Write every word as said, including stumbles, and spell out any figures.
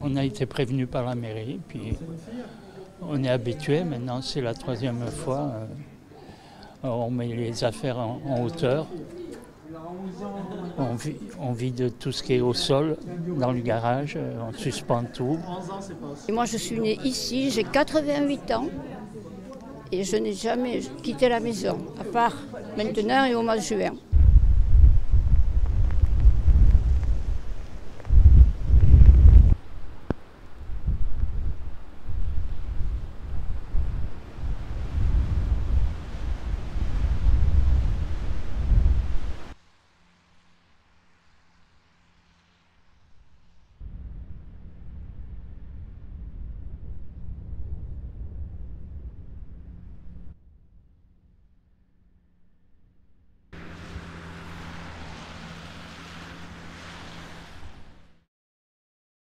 On a été prévenu par la mairie, puis on est habitué. Maintenant, c'est la troisième fois. Euh, on met les affaires en, en hauteur. On, vit, on vide tout ce qui est au sol, dans le garage. On suspend tout. Et moi, je suis née ici, j'ai quatre-vingt-huit ans. Et je n'ai jamais quitté la maison, à part maintenant et au mois de juin.